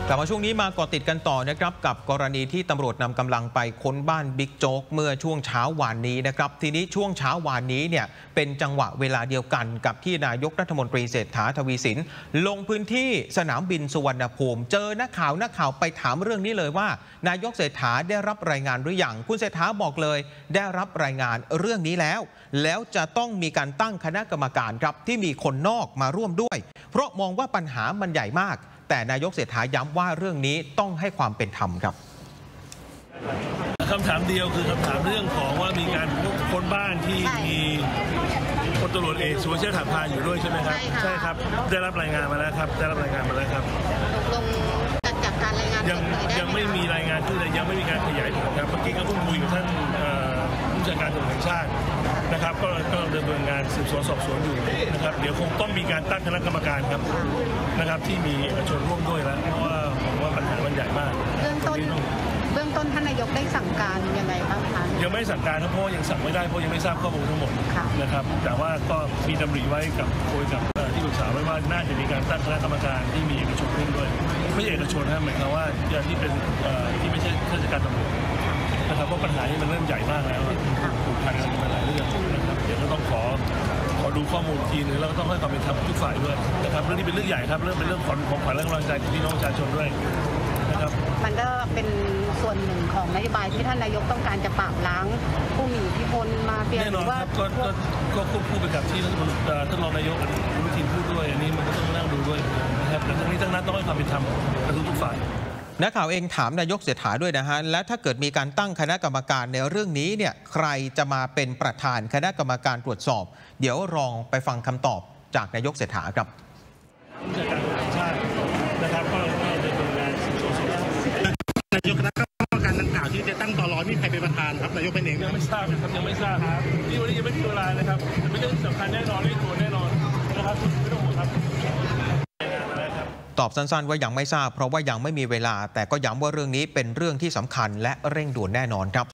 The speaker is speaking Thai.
กลับมาช่วงนี้มาเกาะติดกันต่อนะครับกับกรณีที่ตำรวจนำกำลังไปค้นบ้านบิ๊กโจ๊กเมื่อช่วงเช้าวานนี้นะครับทีนี้ช่วงเช้าวานนี้เนี่ยเป็นจังหวะเวลาเดียวกันกับที่นายกรัฐมนตรีเศรษฐาทวีสินลงพื้นที่สนามบินสุวรรณภูมิเจอนักข่าวไปถามเรื่องนี้เลยว่านายกเศรษฐาได้รับรายงานหรือยังคุณเศรษฐาบอกเลยได้รับรายงานเรื่องนี้แล้วจะต้องมีการตั้งคณะกรรมการครับที่มีคนนอกมาร่วมด้วยเพราะมองว่าปัญหามันใหญ่มากแต่นายกเศรษฐาย้ำว่าเรื่องนี้ต้องให้ความเป็นธรรมครับคำถามเดียวคือคำถามเรื่องของว่ามีการค้นบ้านที่มีพลตำรวจเอกสุวัชชัยถาพาอยู่ด้วยใช่ไหมครับใช่ครับได้รับรายงานมาแล้วครับได้รับรายงานมาแล้วครับลงจากการรายงานยังไม่มีรายงานคือยังไม่มีการขยายผลครับเมื่อกี้ก็เพิ่งคุยกับท่านผู้บัญชาการตำรวจแห่งชาตินะครับก็ดำเนินงานสืบสวนสอบสวนอยู่นะครับเดี๋ยวคงต้องมีการตั้งคณะกรรมการครับนะครับที่มีเอกชนร่วมด้วยแล้วเพราะว่าผมว่าปัญหามันใหญ่มากเบื้องต้นท่านนายกได้สั่งการยังไงบ้างคะยังไม่สั่งการเพราะยังสั่งไม่ได้เพราะยังไม่ทราบข้อมูลทั้งหมดนะครับแต่ว่าก็มีดำริไว้กับคุยกับที่ปรึกษาไว้ว่าน่าจะมีการตั้งคณะกรรมการที่มีเอกชนร่วมด้วยไม่ใช่เอกชนนะหมายความว่าที่เป็นที่ไม่ใช่ข้าราชการตำรวจนะครับเพราะปัญหานี้มันเริ่มใหญ่มากแล้วผูกพันกันมาหลายเรื่องนะครับเดี๋ยวก็ต้องขอดูข้อมูลทีนึงแล้วก็ต้องให้ความเป็นธรรมทุกฝ่ายด้วยนะครับเรื่องนี้เป็นเรื่องใหญ่ครับเรื่องเป็นเรื่องของขวัญและกำลังใจของพี่น้องประชาชนด้วยนะครับมันก็เป็นส่วนหนึ่งของนโยบายที่ท่านนายกต้องการจะปราบล้างผู้มีอิทธิพลมาเฟียหรือว่าก็ควบคู่ไปกับที่ท่านรองนายกอนุทินพูดด้วยอันนี้มันก็ต้องนั่งดูด้วยนะครับแต่ทั้งนี้ทั้งนั้นต้องให้ความเป็นธรรมกับทุกฝ่ายนักข่าวเองถามนายกเศรษฐาด้วยนะฮะและถ้าเกิดมีการตั้งคณะกรรมการในเรื่องนี้เนี่ยใครจะมาเป็นประธานคณะกรรมการตรวจสอบเดี๋ยวลองไปฟังคำตอบจากนายกเศรษฐาครับผู้จัดการตำรวจแห่งชาตินะครับก็ดำเนินงานสืบสวนสอบสวนนายกคณะกรรมการดังกล่าวที่จะตั้งตร.มีใครเป็นประธานครับนายกเป็นเองยังไม่ทราบครับยังไม่ทราบครับที่วันนี้ยังไม่มีเวลานะครับเป็นเรื่องสำคัญแน่นอนเรื่องตัวแน่นอนนะครับไม่ต้องห่วงครับตอบสั้นๆว่ายังไม่ทราบเพราะว่ายังไม่มีเวลาแต่ก็ย้ำว่าเรื่องนี้เป็นเรื่องที่สำคัญและเร่งด่วนแน่นอนครับ